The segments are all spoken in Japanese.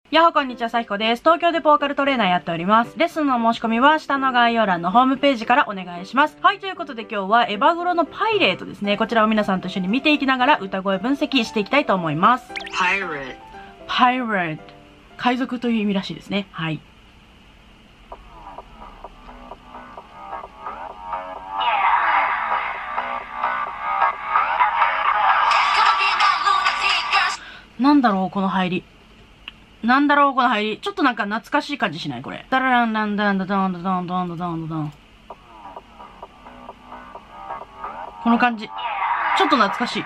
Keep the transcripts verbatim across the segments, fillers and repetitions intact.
やほこんにちは、さひこです。東京でボーカルトレーナーやっております。レッスンの申し込みは下の概要欄のホームページからお願いします。はい、ということで今日はエバグロのパイレートですね。こちらを皆さんと一緒に見ていきながら歌声分析していきたいと思います。 パイレート。 パイレート。海賊という意味らしいですね。はい。なんだろう、この入り。なんだろう、この入り。ちょっとなんか懐かしい感じしないこれ。ダラランダンダンダダンダダンダンダダンダダン。この感じ。ちょっと懐かしい。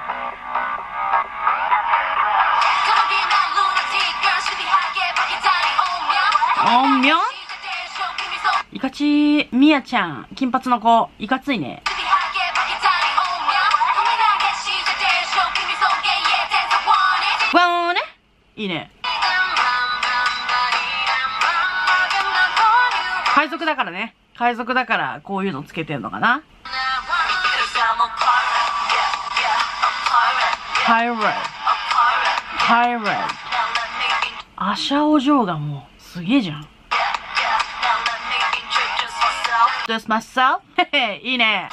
おんみょんいかちー。みやちゃん。金髪の子。いかついね。わーね。いいね。海賊だからね。海賊だからこういうのつけてんのかな。パイレート。パイレート。アシャオジョーがもうすげえじゃん。Introduce myself? へへ、いいね。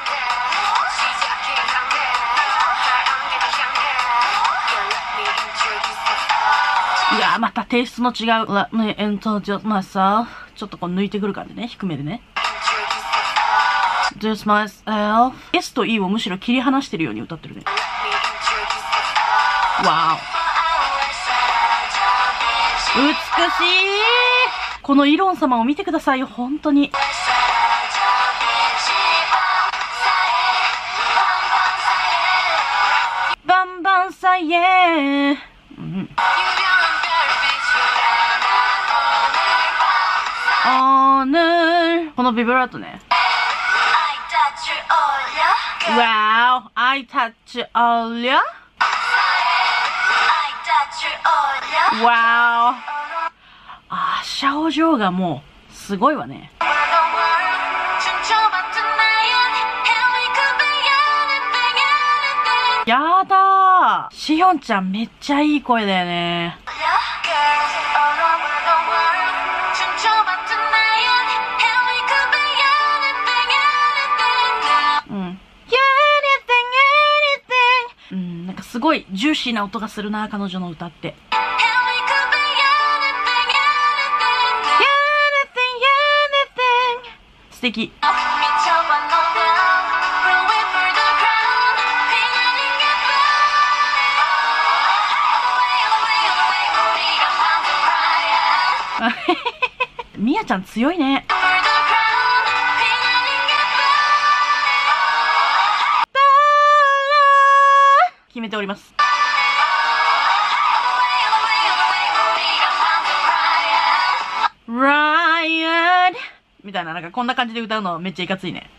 いやー、またテイストの違う。Let me introduce myself. ちょっとこう抜いてくる感じね。低めでね。Introduce myself. S と E をむしろ切り離してるように歌ってるね。わお。美しい。このイロン様を見てくださいよ。本当に。バンバンサイエー。うん。このビブラートね。Wow, I touch all ya. Wow. あ、シャオジョーがもうすごいわね。やだー。シヒョンちゃんめっちゃいい声だよね。すごいジューシーな音がするな、彼女の歌って。素敵。みやちゃん強いね。決めております。ライアンみたいな、なんかこんな感じで歌うのめっちゃいかついね。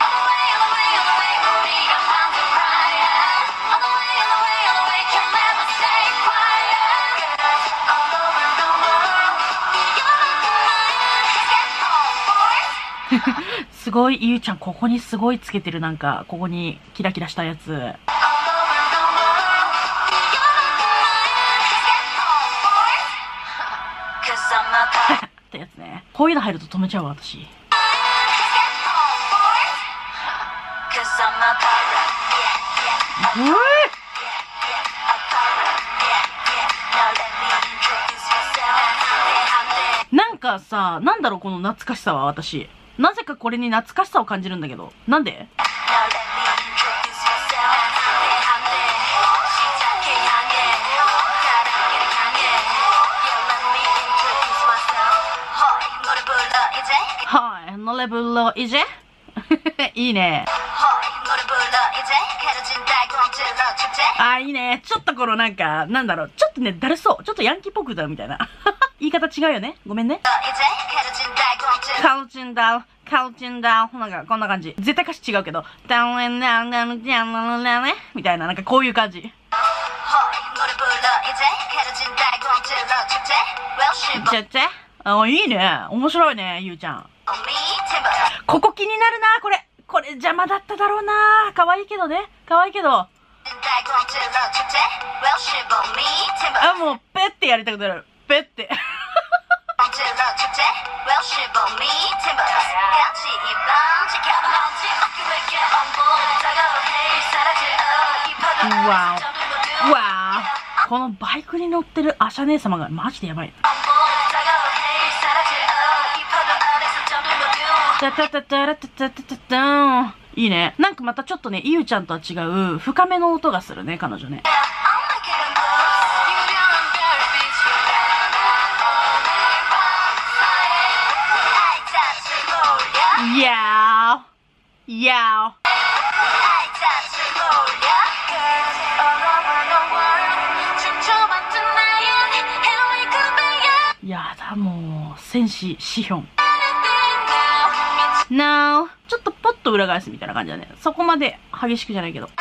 すごい、ゆうちゃんここにすごいつけてる。なんかここにキラキラしたやつ。ってやつね。こういうの入ると止めちゃうわ、私。うん、なんかさ、なんだろうこの懐かしさは。私なぜかこれに懐かしさを感じるんだけど、なんで？はい、ノレブロイジェいいね。あ、いいね。ちょっとこのなんか、なんだろう、ちょっとね、だるそう。ちょっとヤンキーっぽく歌うみたいな。言い方違うよね。ごめんね。カルチンダウ、カルチンダウ。なんかこんな感じ。絶対歌詞違うけど、ダウンダウンダウンダウンダウンダウンねみたいな、なんかこういう感じ。ちゃっちゃ。あ、いいね。面白いね、ゆうちゃん。ここ気になるな、これ。これ邪魔だっただろうな。可愛いけどね。可愛いけど。あ、もう、ペッてやりたくなる。ペッて。 わお。うわー。このバイクに乗ってるアシャ姉様がマジでやばい。タタタタラタタタタタン。いいね。なんかまたちょっとね、イユちゃんとは違う深めの音がするね、彼女ね。いやーいやーやだ、もう戦士シヒョン。Now ちょっとポッと裏返すみたいな感じだね。そこまで激しくじゃないけど。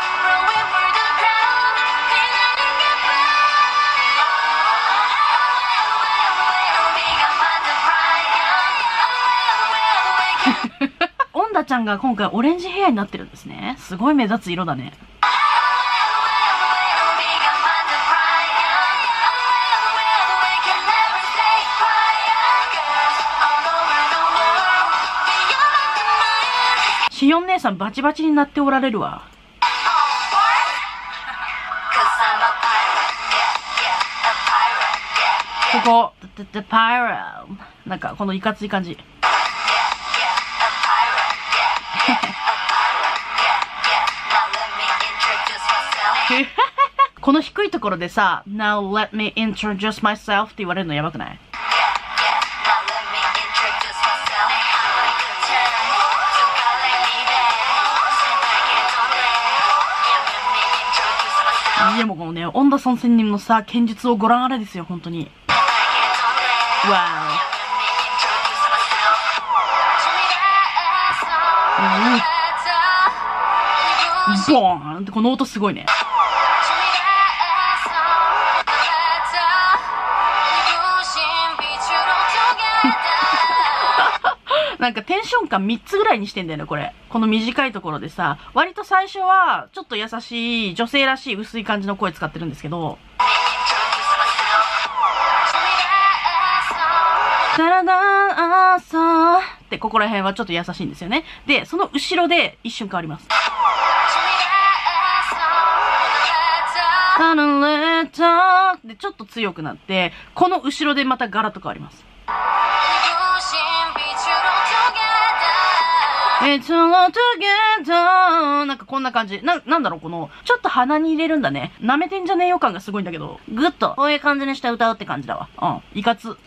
オンダちゃんが今回オレンジヘアになってるんですね。すごい目立つ色だね。シオン姉さんバチバチになっておられるわ。ここ、パイラー。なんかこのいかつい感じ。この低いところでさ、Now let me introduce myself って言われるのやばくない？いやもうこのね、恩田孫仙人のさ、剣術をご覧あれですよ、本当に。わー。ボーンってこの音すごいね。なんかテンション感みっつぐらいにしてんだよね、これ。この短いところでさ、割と最初は、ちょっと優しい、女性らしい薄い感じの声使ってるんですけど、タラダーアーサーってここら辺はちょっと優しいんですよね。で、その後ろで一瞬変わります。タラレーターでちょっと強くなって、この後ろでまたガラッと変わります。It's all together なんかこんな感じ。な、なんだろう、この、ちょっと鼻に入れるんだね。舐めてんじゃねえよ感がすごいんだけど、ぐっと、こういう感じにして歌うって感じだわ。うん。いかつ。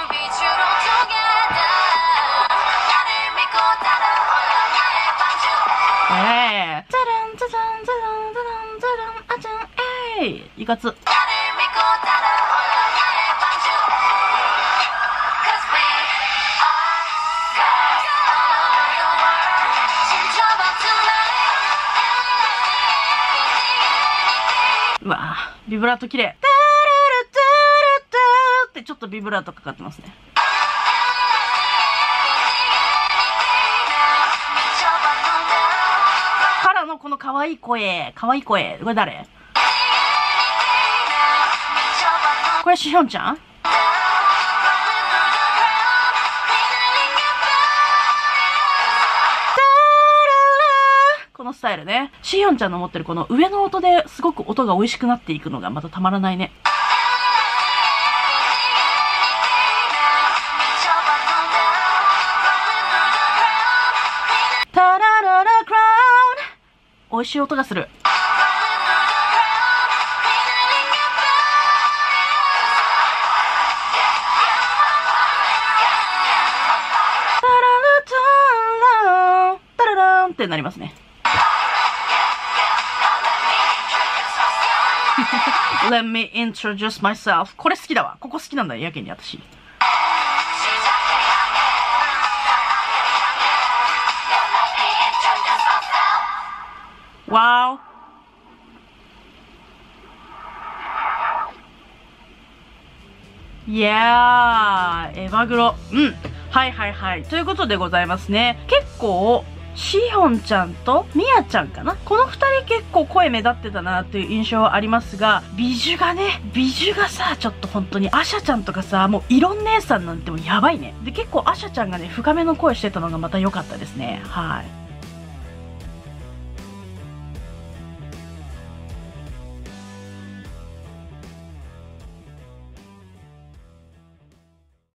ええー。ザランザザンザランザランザランあちゃんえい。いかつ。うわぁ、ビブラート綺麗。タララタラタってちょっとビブラートかかってますね。からのこの可愛い声、可愛い声。これ誰？これシヒョンちゃん？このスタイルね。シヒョンちゃんの持ってるこの上の音ですごく音が美味しくなっていくのがまたたまらないね。タラララクラウン美味しい音がする。タララタランタラランってなりますね。Let me introduce myself これ好きだわ。ここ好きなんだよ、やけに私。わお。いやー、エヴァグロ。うん。はいはいはい。ということでございますね。結構、シヒョンちゃんとミヤちゃんかな、この二人結構声目立ってたなっていう印象はありますが、美女がね、美女がさ、ちょっと本当にアシャちゃんとかさ、もうイロン姉さんなんてもうやばいね。で、結構アシャちゃんがね、深めの声してたのがまた良かったですね。はい。